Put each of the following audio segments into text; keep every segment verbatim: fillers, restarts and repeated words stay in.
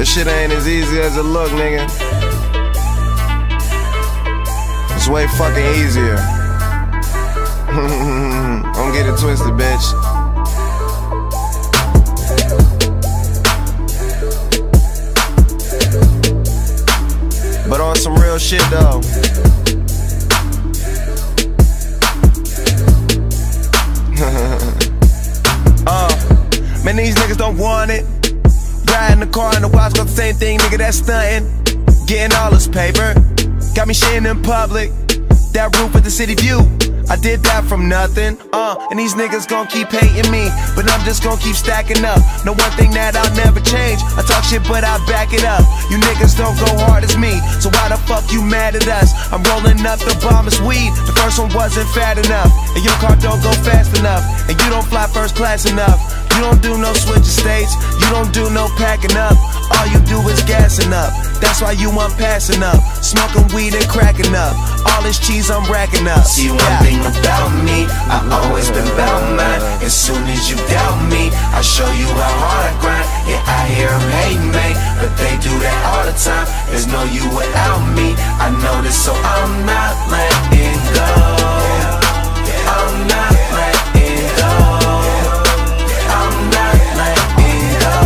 This shit ain't as easy as it look, nigga. It's way fucking easier. Don't get it twisted, bitch. But on some real shit though. uh, man, these niggas don't want it. Riding the car and the watch got the same thing, nigga, that's stunting. Getting all this paper, got me shitting in public. That roof with the city view, I did that from nothing. Uh, and these niggas gon' keep hating me, but I'm just gon' keep stacking up. No one thing that I'll never change, I talk shit but I back it up. You niggas don't go hard as me, so why the fuck you mad at us? I'm rolling up the bombest weed, the first one wasn't fat enough. And your car don't go fast enough, and you don't fly first class enough. You don't do no switching states, you don't do no packing up. All you do is gassing up, that's why you want passing up. Smoking weed and cracking up, all this cheese I'm racking up. See one yeah. thing about me, I always been about mine. As soon as you doubt me, I show you how hard I grind. Yeah, I hear them hating, man, but they do that all the time. There's no you without me, I know this, so I'm not letting go. I'm not letting go. I'm not letting go.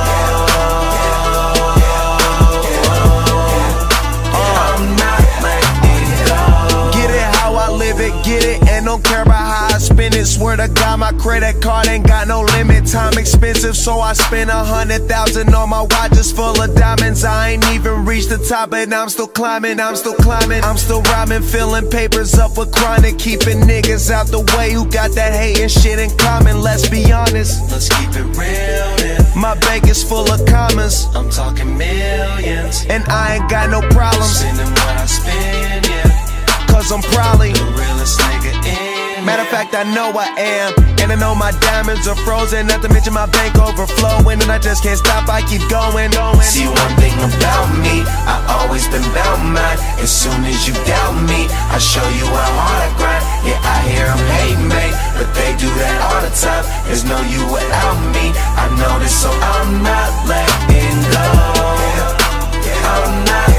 I'm not letting go. Get it how I live it, get it, and don't care about how I spend it. Swear to God, my credit card ain't got no limit. Time expensive, so I spend a hundred thousand on my watch just full of diamonds. I ain't even reached the top, and I'm still climbing, I'm still climbing. I'm still rhyming, filling papers up with chronic, keeping niggas out the way who got that hating shit in common. Let's be honest, let's keep it real, yeah. My bank is full of commas, I'm talking millions, and I ain't got no problems spending what I spend, yeah. Cause I'm probably the realest nigga in. Matter of fact, I know I am, and I know my diamonds are frozen. Not to mention my bank overflowing, and I just can't stop, I keep going, going. See one thing about me, I always been about mine. As soon as you doubt me, I show you how hard I grind. Yeah, I hear them hating, mate, but they do that all the time. There's no you without me, I know this, so I'm not letting go. I'm not